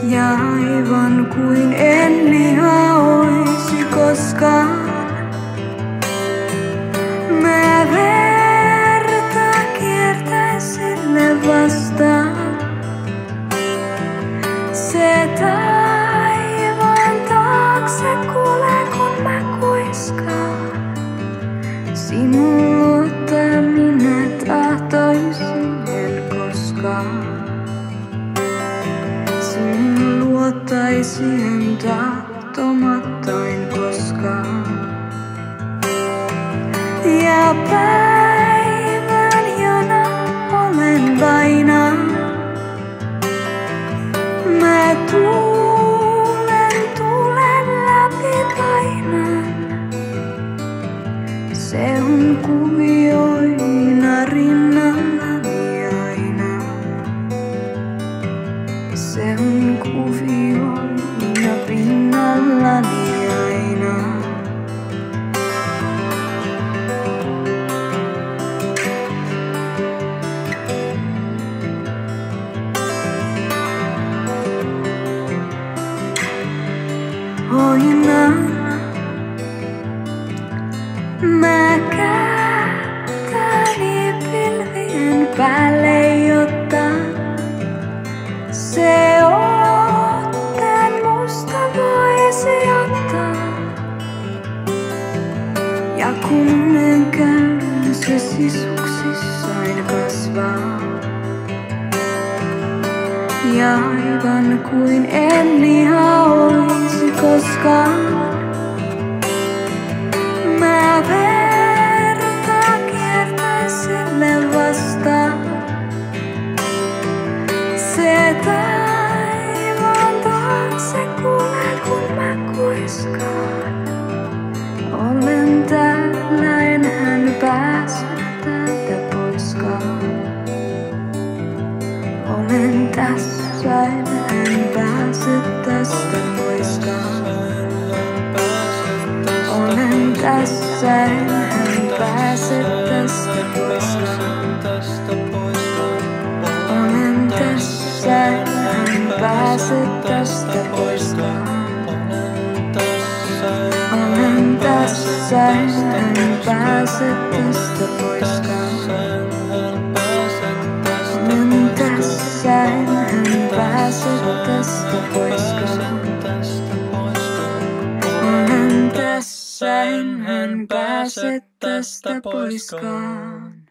Ja aivan kuin en liha oisi koskaan. Mä verta kiertäis sille vastaan. Se taivaan taakse kuulee kun mä kuiskaan. Sinun luota minä tahtoisin en koskaan. Sinun luotaisin tahtomattain koskaan. Ja päivän jona olen vaina. Mä tuulen läpi painan. Se on kuvioina rinnallani aina. Se on kuvioina pinnallani aina. Oinan mä kättäni pilvien päälle, jotta se otteen musta voisi ottaa. Ja kun en käy, se sisuksissain kasvaa. Ja aivan kuin en liha oisi koskaan. Mä verta kiertäis sille vastaan. Se taivaan taakse kuulee kun mä kuiskaan. Olen täällä, enhän pääse täältä poiskaan. Olen tässä, enhän pääse tästä poiskaan. Olen tässä, enhän pääse tästä poiskaan. Olen tässä, enhän pääse tästä poiskaan. Olen tässä, enhän pääse tästä poiskaan. Olen tässä, enhän pääse tästä poiskaan. Olen tässä, enhän pääse tästä poiskaan.